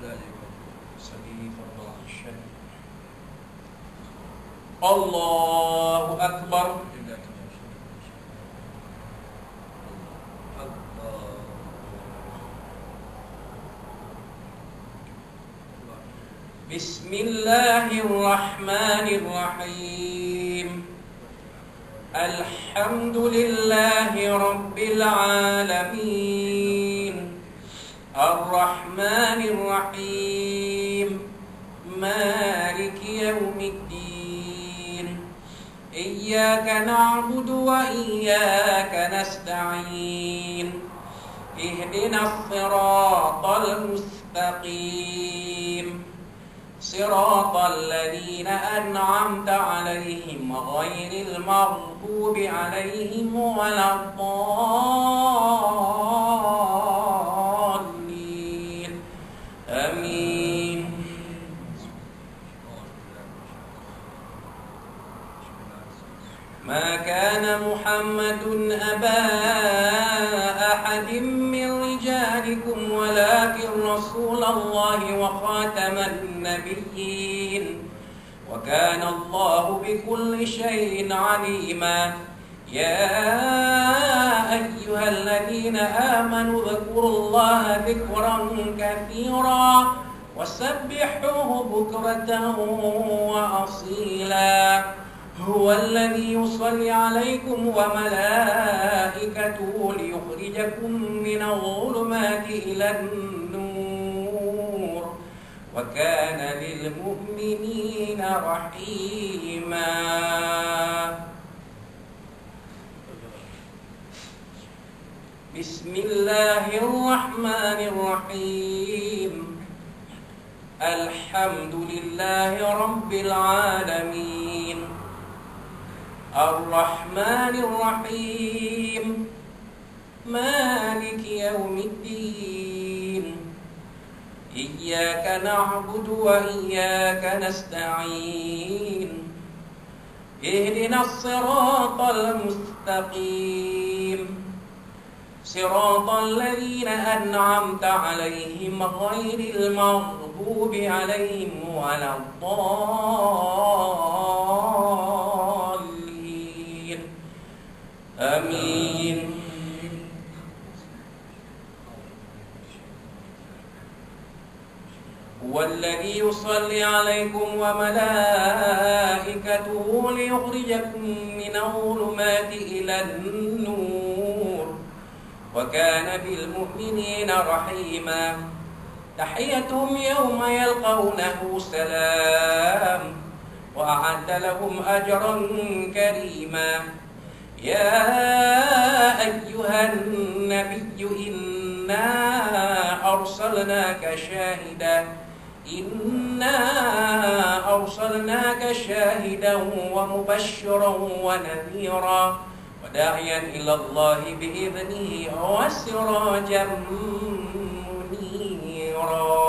الله أكبر. بسم الله الرحمن الرحيم. الحمد لله رب العالمين الرحمن الرحيم مالك يوم الدين إياك نعبد وإياك نستعين اهدنا الصراط المستقيم صراط الذين أنعمت عليهم غير المغضوب عليهم ولا الضالين آمين. ما كان محمد أبا أحد من رجالكم ولكن رسول الله وخاتم النبيين وكان الله بكل شيء عليما. يا أيها الذين آمنوا اذكروا الله ذكرا كثيرا وسبحوه بكرة وأصيلا. هو الذي يصلي عليكم وملائكته ليخرجكم من الظلمات إلى النور وكان للمؤمنين رحيما. بسم الله الرحمن الرحيم. الحمد لله رب العالمين الرحمن الرحيم مالك يوم الدين إياك نعبد وإياك نستعين اهدنا الصراط المستقيم صراط الذين أنعمت عليهم غير المغضوب عليهم ولا الضالين آمين. هو الذي يصلي عليكم وملائكته ليخرجكم من الظلمات إلى النور وكان بالمؤمنين رحيما. تحيتهم يوم يلقونه سلام وأعد لهم أجرا كريما. يا أيها النبي إنا أرسلناك شاهدا ومبشرا ونذيرا وداعيا إلى الله بإذنه وسراجا منيرا.